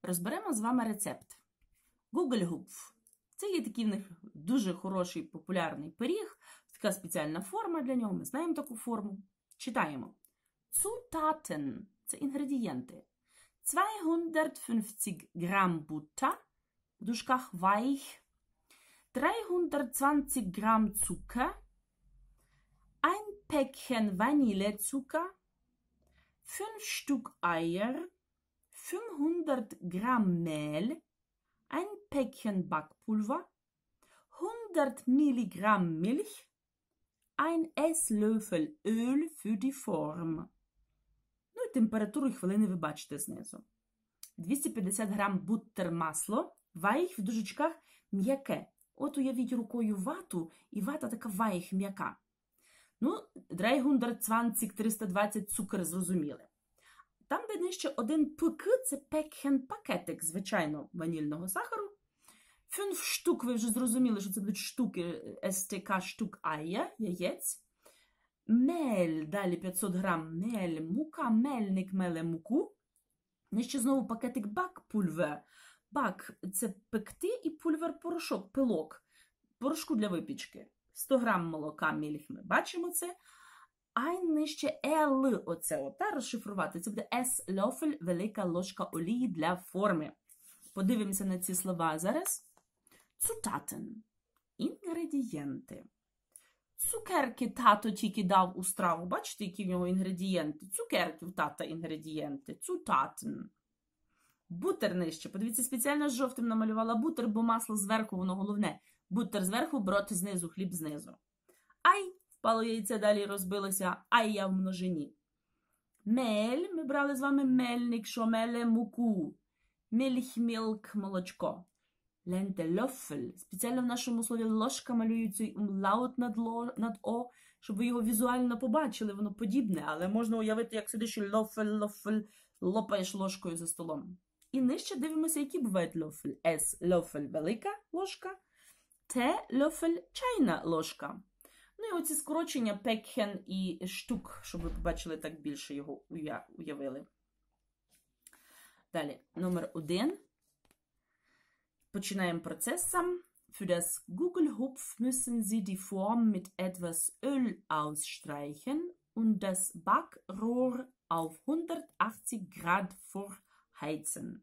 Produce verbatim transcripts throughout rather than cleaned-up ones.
Розберемо з вами рецепт. Гугельгупф. Це є такий в них дуже хороший популярний пиріг, така спеціальна форма для нього, ми знаємо таку форму. Читаємо. Zutaten – це інгредієнти. zweihundertfünfzig Gramm Butter, в дужках weich, dreihundertzwanzig Gramm Zucker, ein Päckchen Vanillezucker, fünf Stück Eier, fünfhundert Gramm Mehl, ein Päckchen Backpulver, hundert Milligramm Milch, ein Esslöffel Öl für die Form. Ну і температуру і хвилини ви бачите знизу. двісті п'ятдесят грам буттер масло, вайх в дужечках м'яке. От уявіть рукою вату, і вата така вайх м'яка. Ну, dreihundertzwanzig, триста двадцять цукор зрозуміли. Там, де нижче один пк, це пекхен пакетик, звичайно, ванільного сахару. Фünf штук, ви вже зрозуміли, що це будуть штуки, естк штук айя, яєць. Мель, далі п'ятсот грам, мель, мука, мельник меле муку. Нижче знову пакетик бак-пульвер. Бак – це пекти і пульвер – порошок, пилок. Порошку для випічки. сто грам молока, мільх, ми бачимо це. А нижче L, оце ота, розшифрувати. Це буде Esslöffel, велика ложка олії для форми. Подивимося на ці слова зараз. Zutaten – інгредієнти. Цукерки тато тільки дав у страву. Бачите, які в нього інгредієнти? Цукерки в тата інгредієнти. Zutaten. Бутер нижче. Подивіться, спеціально з жовтим намалювала бутер, бо масло зверху, воно головне. Бутер зверху, брод знизу, хліб знизу. Ай, впало яйце, далі розбилося. Ай, я в множині. Мель, ми брали з вами мельник, що меле муку. Мільх, мілк, молочко. Ленте, льофель. Спеціально в нашому слові ложка малюється умлаут над, над О, щоб ви його візуально побачили, воно подібне, але можна уявити, як сидиш і льофель, льофель, лопаєш ложкою за столом. І нижче дивимося, які бувають льофель. С, льофель, велика ложка. Т, льофель, чайна ложка. Ну і оці скорочення пекхен і штук, щоб ви побачили, так більше його уявили. Далі, номер один. Починаємо процес сам. Für das Gugelhupf müssen Sie die Form mit etwas Öl ausstreichen und das Backrohr auf hundertachtzig Grad vorheizen.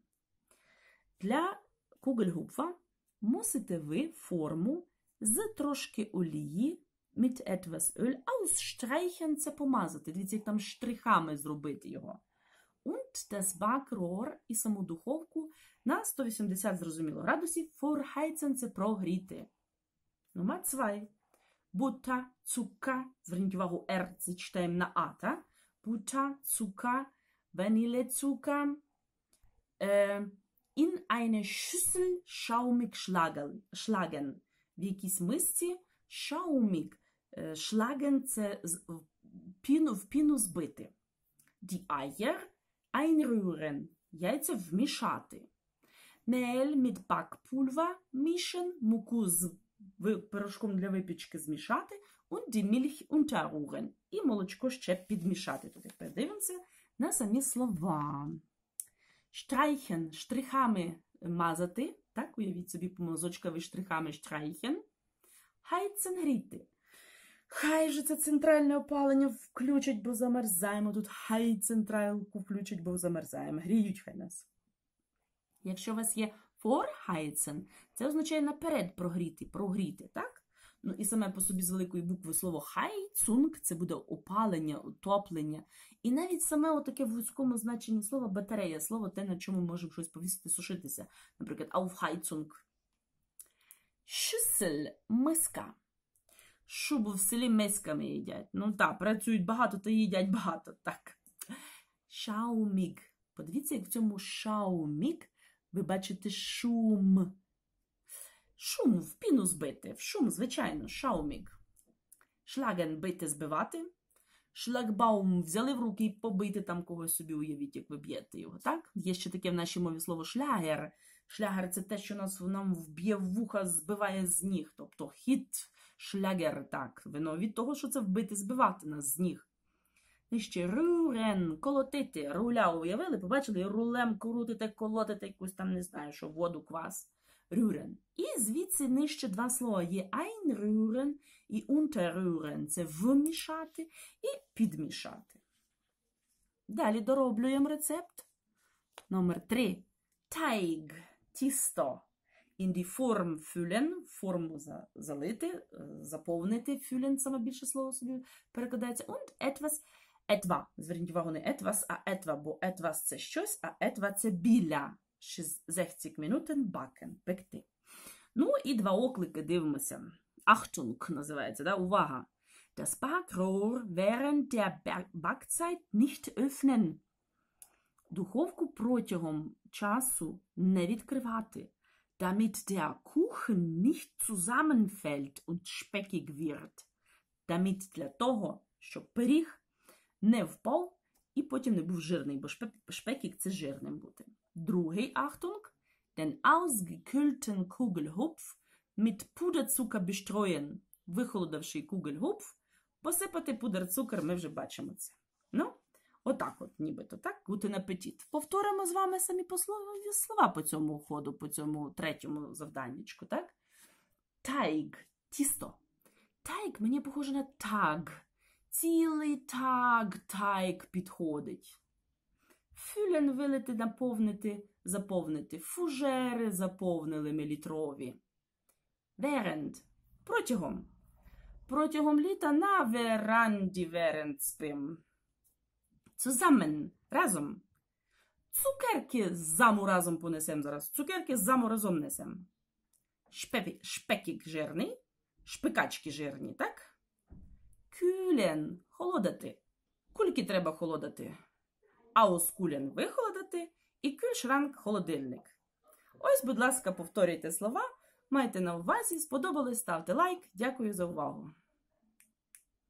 Для Gugelhupfa мусите ви форму з трошки олії mit etwas Öl ausstreichen – це помазати. Дивіться, як там штрихами зробити його. Und das Backrohr і саму духовку на сто вісімдесят, зрозуміло, градусів. Vorheizen – це прогріти. Номер два. Butter, Zucker. Зверніть увагу, R – це читаємо на А, та? Butter, Zucker, Vanillezucker. Äh, in eine Schüssel schaumig schlagen. В якійсь мисці schaumig. Schlagen – це піну, в піну збити. Die Eier einrühren. Яйця вмішати. Mehl mit Backpulver mischen. Муку з порошком для випічки змішати. Und die Milch unterrühren. І молочко ще підмішати. Тут тепер дивимося на самі слова. Streichen. Штрихами мазати. Так, уявіть собі помазочкові штрихами streichen. Heizen – гріти. Хай же це центральне опалення включать, бо замерзаємо. Тут хай централку включать, бо замерзаємо. Гріють хай нас. Якщо у вас є vorheizen, це означає наперед прогріти, прогріти, так? Ну і саме по собі з великої букви слово Heizung – це буде опалення, утоплення. І навіть саме отаке в вузькому значенні слова батарея, слово те, на чому можемо щось повісити, сушитися. Наприклад, Aufheizung. Schüssel – миска. Шубу в селі мисками їдять. Ну так, працюють багато, то їдять багато. Так. Schaumig. Подивіться, як в цьому schaumig ви бачите шум. Шум в піну збити. В шум, звичайно, schaumig. Schlagen – бити, збивати. Шлагбаум – взяли в руки і побити там когось собі, уявіть, як ви б'єте його, так? Є ще таке в нашій мові слово шлягер. Шлягер – це те, що нас, нам вб'є в вуха, збиває з ніг. Тобто хіт, шлягер, так. Вино від того, що це вбити, збивати нас з ніг. Нижче рюрен, колотити, руля уявили, побачили, рулем крутите, колотите якусь там, не знаю, що воду, квас. Рюрен. І звідси нижче два слова є einrühren і unterrühren. Це вмішати і підмішати. Далі дороблюємо рецепт. Номер три. Teig, тісто. In die Form füllen, форму залити, заповнити, füllen, саме більше слово собі перекладається. Und etwas, etwa, зверніть увагу, не etwas, а etwa, бо etwas це щось, а etwa це біля. шістдесят Minuten backen, пекти. Ну і два оклики дивимося. Achtung називається, да? Увага. Das Backrohr während der Backzeit nicht öffnen. Духовку протягом часу не відкривати. Damit der Kuchen nicht zusammenfällt und speckig wird. Damit для того, щоб пиріг не впав і потім не був жирний, бо шпекік – це жирним бути. Другий Achtung. Den ausgekühlten Kugelhupf mit Puderzucker bestreuen. Вихолодавший Kugelhupf, посипати пудер-цукор, ми вже бачимо це. Ну, отак от, нібито, так, guten апетит. Повторимо з вами самі пословні слова по цьому ходу, по цьому третьому завданнячку, так? Teig, тісто. Teig мені похоже на tag. Цілий tag, teig підходить. Füllen – вилити, наповнити, заповнити. Фужери заповнили мілітрові. Während – протягом. Протягом літа на веранді während спим. Zusammen – разом. Цукерки з заму разом понесем зараз. Цукерки з заму разом несем. Шпепі, шпекік жирний. Шпикачки жирні, так? Kühlen – холодати. Кульки треба холодати. Auskühlen – вихолодати. І Kühlschrank – холодильник. Ось, будь ласка, повторюйте слова. Майте на увазі. Сподобалось? Ставте лайк. Дякую за увагу.